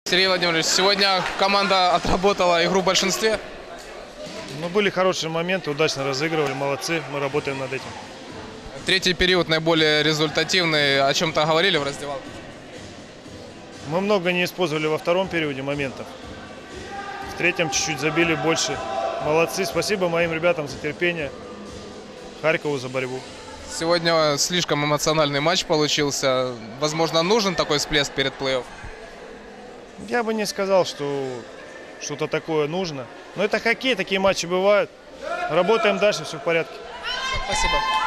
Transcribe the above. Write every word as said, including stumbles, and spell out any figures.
Сергей Владимирович, сегодня команда отработала игру в большинстве. Ну, были хорошие моменты, удачно разыгрывали, молодцы, мы работаем над этим. Третий период наиболее результативный. О чем-то говорили в раздевалке? Мы много не использовали во втором периоде моментов. В третьем чуть-чуть забили больше. Молодцы, спасибо моим ребятам за терпение, Харькову за борьбу. Сегодня слишком эмоциональный матч получился. Возможно, нужен такой всплеск перед плей-офф? Я бы не сказал, что что-то такое нужно. Но это хоккей, такие матчи бывают. Работаем дальше, все в порядке. Спасибо.